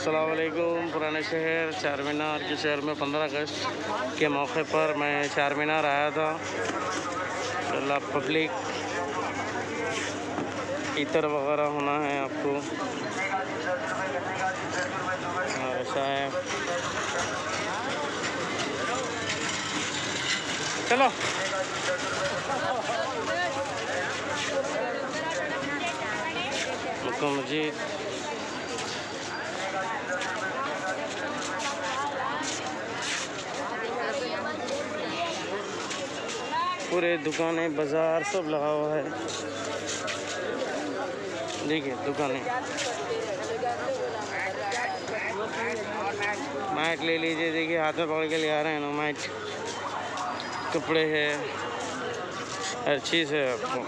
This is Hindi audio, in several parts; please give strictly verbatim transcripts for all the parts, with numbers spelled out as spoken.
अस्सलाम वालेकुम। पुराने शहर चार मीनार के शहर में पंद्रह अगस्त के मौके पर मैं चार मीनार आया था। अल्लाह पब्लिक इतर वगैरह होना है आपको। ऐसा है, चलो मक्का मस्जिद पूरे दुकानें बाज़ार सब लगा हुआ है। देखिए दुकानें, मैट ले लीजिए। देखिए हाथ में पकड़ के ले आ रहे हैं ना मैट, कपड़े है, हर चीज़ है आपको।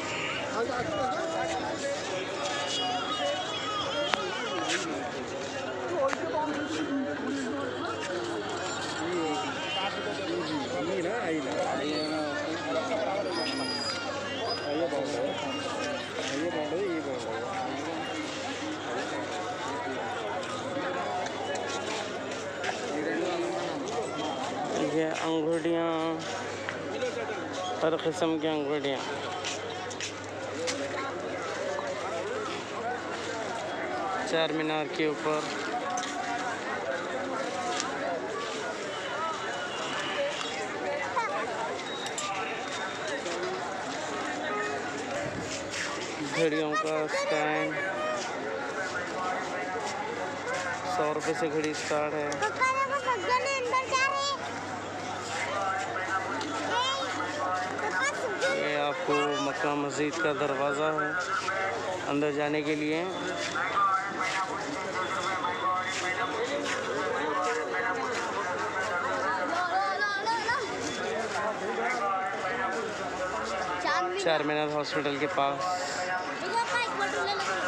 ये अंगूठियाँ, हर किस्म की अंगूठियाँ। चार मीनार के ऊपर घड़ियों का स्टैंड, सौ रुपये से घड़ी स्टार्ट है। ये आपको मक्का मस्जिद का दरवाज़ा है अंदर जाने के लिए। चार मीनार हॉस्पिटल के पास।